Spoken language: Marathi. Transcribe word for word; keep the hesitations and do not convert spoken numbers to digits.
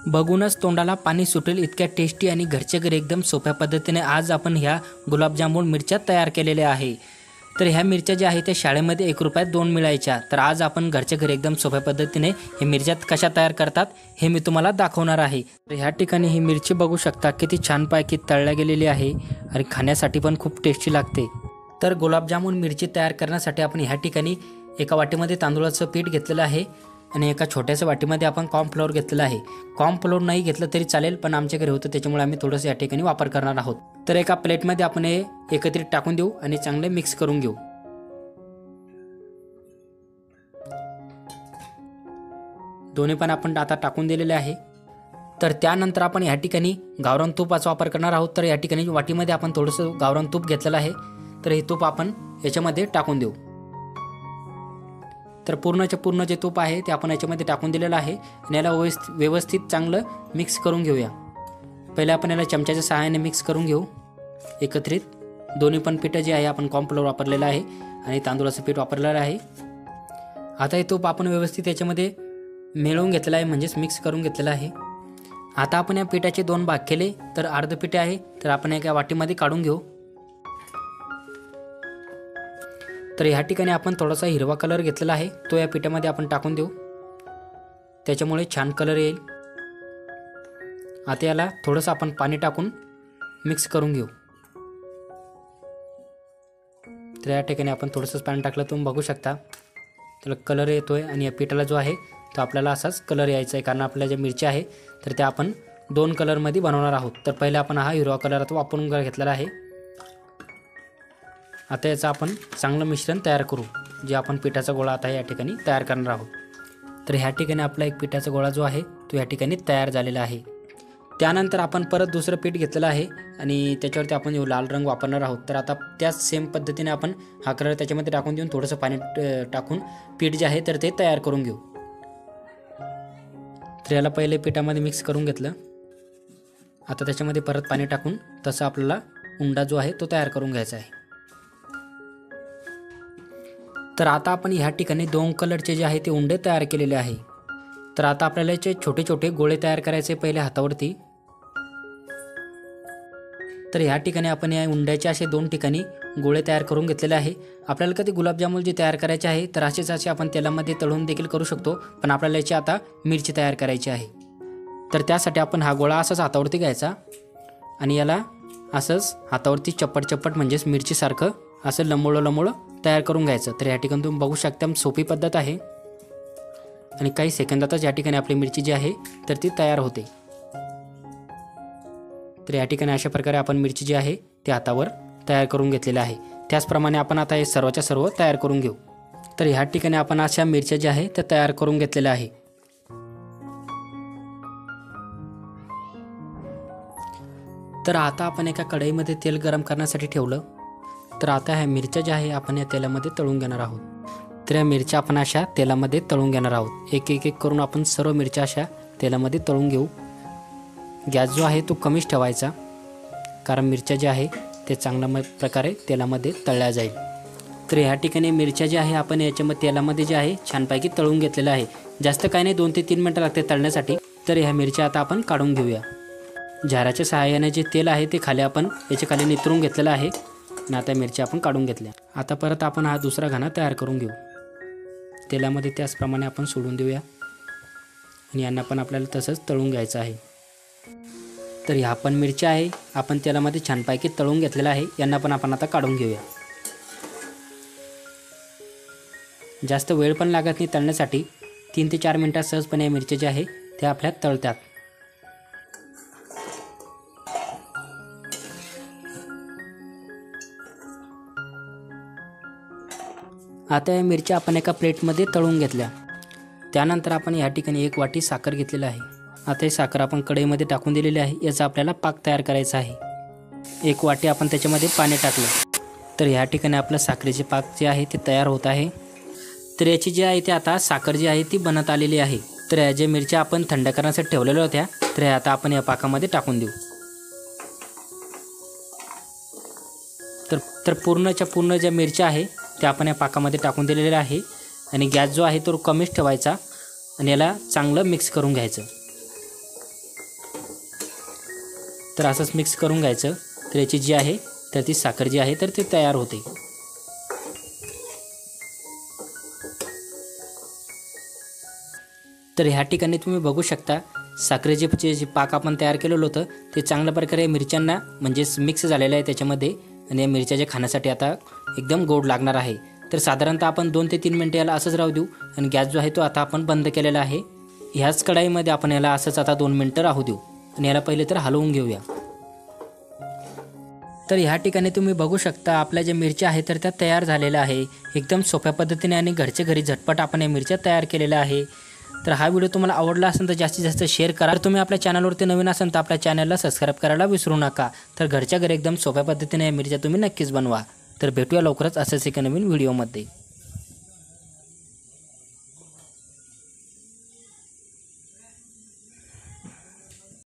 बघूनच तोंडाला पाणी सुटेल इतक्या टेस्टी आणि घरच्या घरी एकदम सोप्या पद्धतीने आज आपण ह्या गुलाबजामुन मिरच्या तयार केलेल्या आहे। तर ह्या मिरच्या ज्या आहेत त्या शाळेमध्ये एक रुपयात दोन मिळायच्या। तर आज आपण घरच्या घरी एकदम सोप्या पद्धतीने हे मिरच्या कशा तयार करतात हे मी तुम्हाला दाखवणार आहे। तर ह्या ठिकाणी ही मिरची बघू शकता किती छान पैकी तळल्या गेलेली आहे आणि खाण्यासाठी पण खूप टेस्टी लागते। तर गुलाबजामुन मिरची तयार करण्यासाठी आपण ह्या ठिकाणी एका वाटीमध्ये तांदूळाचं पीठ घेतलेलं आहे आणि एका छोट्याशा वाटीमध्ये आपण कॉर्नफ्लोअर घेतलेला आहे। कॉर्नफ्लोअर नाही घेतलं तरी चालेल, पण आमच्याकडे होतं त्याच्यामुळे आम्ही थोडंसं या ठिकाणी वापर करणार आहोत। तर एका प्लेटमध्ये आपण हे एकत्रित टाकून देऊ आणि चांगले मिक्स करून घेऊ। दोन्ही पण आपण आता टाकून दिलेले आहे। तर त्यानंतर आपण या ठिकाणी गावरान तुपाचा वापर करणार आहोत। तर या ठिकाणी वाटीमध्ये आपण थोडंसं गावरान तूप घेतलेलं आहे, तर हे तूप आपण याच्यामध्ये टाकून देऊ। तर पूर्णचे पूर्ण जे तूप आहे ते आपण याच्यामध्ये टाकून दिलेलं आहे आणि याला व्यवस्थित चांगलं मिक्स करून घेऊया। पहिले आपण याला चमच्याच्या सहाय्याने मिक्स करून घेऊ एकत्रित। दोन्ही पण पीठ जे आहे आपण कॉर्नफ्लोअर वापरलेलं आहे आणि तांदूळाचं पीठ वापरलेलं आहे। आता हे तूप आपण व्यवस्थित याच्यामध्ये मिळवून घेतलेलं आहे, म्हणजेच मिक्स करून घेतलेलं आहे। आता आपण या पिठाचे दोन भाग केले, तर अर्ध पीठ आहे तर आपण एका वाटीमध्ये काढून घेऊ। तर ह्या ठिकाणी आपण थोडासा हिरवा कलर घेतलेला आहे, तो या पिठामध्ये आपण टाकून देऊ, त्याच्यामुळे छान कलर येईल। आता याला थोडंसं आपण पाणी टाकून मिक्स करून घेऊ। तर या ठिकाणी आपण थोडंसं पाणी टाकलं, तुम्ही बघू शकता त्याला कलर येतोय आणि या पिठाला जो आहे तो आपल्याला असाच कलर यायचा आहे, कारण आपल्या ज्या मिरच्या आहे तर त्या आपण दोन कलरमध्ये बनवणार आहोत। तर पहिले आपण हा हिरवा कलर वापरून घेतलेला आहे। आता याचं आपण चांगलं मिश्रण तयार करू, जे आपण पिठाचा गोळा आता या ठिकाणी तयार करणार आहोत। तर ह्या ठिकाणी आपला एक पिठाचा गोळा जो आहे तो या ठिकाणी तयार झालेला आहे। त्यानंतर आपण परत दुसरं पीठ घेतलेलं आहे आणि त्याच्यावरती आपण लाल रंग वापरणार आहोत। तर आता त्याच सेम पद्धतीने आपण हा कलर त्याच्यामध्ये टाकून देऊन थोडंसं पाणी टाकून पीठ जे आहे तर ते तयार करून घेऊ। तर याला पहिले पिठामध्ये मिक्स करून घेतलं, आता त्याच्यामध्ये परत पाणी टाकून तसं आपल्याला उंडा जो आहे तो तयार करून घ्यायचा आहे। तर आता आपण ह्या ठिकाणी दोन कलरचे जे आहे ते उंडे तयार केलेले आहे। तर आता आपल्याला याचे छोटे छोटे गोळे तयार करायचे पहिले हातावरती। तर ह्या ठिकाणी आपण या उंड्याचे असे दोन ठिकाणी गोळे तयार करून घेतलेले आहे। आपल्याला कधी गुलाबजामुन जे तयार करायचे आहे तर असेच असे आपण तेलामध्ये तळून देखील करू शकतो, पण आपल्याला याची आता मिरची तयार करायची आहे। तर त्यासाठी आपण हा गोळा असाच हातावरती घ्यायचा आणि याला असंच हातावरती चप्पट चप्पट म्हणजेच मिरचीसारखं असं लंबोळं लंबोळं तयार करून घ्यायचं। तर या ठिकाणी तुम्ही बघू शकता सोपी पद्धत आहे आणि काही सेकंदातच या ठिकाणी आपली मिरची जी आहे तर ती तयार होते। तर या ठिकाणी अशा प्रकारे आपण मिरची जी आहे ती हातावर तयार करून घेतलेली आहे। त्याचप्रमाणे आपण आता हे सर्वच्या सर्व तयार करून घेऊ। तर ह्या ठिकाणी आपण अशा मिरच्या ज्या आहे त्या तयार करून घेतलेल्या आहे। तर आता आपण एका कढईमध्ये तेल गरम करण्यासाठी ठेवलं। तर आता ह्या मिरच्या ज्या आहे आपण या तेलामध्ये तळून घेणार आहोत। तर या मिरच्या आपण अशा तेलामध्ये तळून घेणार आहोत। एक एक एक करून आपण सर्व मिरच्या अशा तेलामध्ये तळून घेऊ। गॅस जो आहे तो कमीच ठेवायचा, कारण मिरच्या ज्या आहे ते चांगल्या प्रकारे तेलामध्ये तळल्या जाईल। तर ह्या ठिकाणी मिरच्या ज्या आहे आपण याच्यामध्ये तेलामध्ये जे आहे छानपैकी तळून घेतलेलं आहे। जास्त काही नाही, दोन ते तीन मिनटं लागते तळण्यासाठी। तर ह्या मिरच्या आता आपण काढून घेऊया। झाराच्या सहाय्याने जे तेल आहे ते खाली आपण याच्या खाली नितरून घेतलेलं आहे आणि आता मिरच्या आपण काढून घेतल्या। आता परत आपण हा दुसरा घाणा तयार करून घेऊ। तेलामध्ये त्याचप्रमाणे आपण सोडून देऊया आणि यांना पण आपल्याला तसंच तळून घ्यायचं आहे। तर ह्या पण मिरच्या आहे आपण तेलामध्ये छानपैकी तळून घेतलेला आहे, यांना पण आपण आता काढून घेऊया। जास्त वेळ पण लागत नाही तळण्यासाठी, तीन ते चार मिनटात सहजपणे या मिरच्या ज्या आहे त्या आपल्या तळतात। आता या मिरच्या आपण एका प्लेटमध्ये तळून घेतल्या। त्यानंतर आपण या ठिकाणी एक वाटी साखर घेतलेली आहे। आता ही साखर आपण कढईमध्ये टाकून दिलेली आहे, याचा आपल्याला पाक तयार करायचा आहे। एक वाटी आपण त्याच्यामध्ये पाणी टाकलं। तर ह्या ठिकाणी आपलं साखरेचे पाक जे आहे ते तयार होत आहे। तर याची जी आहे ती आता साखर जी आहे ती बनत आलेली आहे। तर या ज्या मिरच्या आपण थंड करण्यासाठी ठेवलेल्या होत्या तर ह्या आता आपण या पाकामध्ये टाकून देऊ। तर तर पूर्णच्या पूर्ण ज्या मिरच्या आहे त्या आपण या पाकामध्ये टाकून दिलेल्या आहे आणि गॅस जो आहे तो कमीच ठेवायचा आणि याला चांगलं मिक्स करून घ्यायचं। तर असंच मिक्स करून घ्यायचं. तर याची जी आहे तर ती साखर जी आहे तर ती तयार होते. तर ह्या ठिकाणी तुम्ही बघू शकता साखरेचे जे पाक आपण तयार केलेलं होतं ते चांगल्या प्रकारे मिरच्यांना म्हणजेच मिक्स झालेलं आहे त्याच्यामध्ये. आणि या मिरच्या जे खाण्यासाठी आता एकदम गोड लागणार आहे. तर साधारणतः आपण दोन ते तीन मिनटं याला असंच राहू देऊ. आणि गॅस जो आहे तो आता आपण बंद केलेला आहे. ह्याच कढाईमध्ये आपण याला असंच आता दोन मिनटं राहू देऊ. आणि याला पहिले तर हलवून घेऊया. तर ह्या ठिकाणी तुम्ही बघू शकता आपल्या ज्या मिरच्या आहेत तर त्या तयार झालेल्या आहे. एकदम सोप्या पद्धतीने आणि घरच्या घरी झटपट आपण या मिरच्या तयार केलेल्या आहे. तर हा व्हिडिओ तुम्हाला आवडला असेल तर जास्तीत जास्त शेअर करा. तर तुम्ही आपल्या चॅनलवरती नवीन असाल तर आपल्या चॅनलला सबस्क्राईब करायला विसरू नका. तर घरच्या घरी एकदम सोप्या पद्धतीने या मिरच्या तुम्ही नक्कीच बनवा. तर भेटूया लवकरच असेच एका नवीन व्हिडिओमध्ये.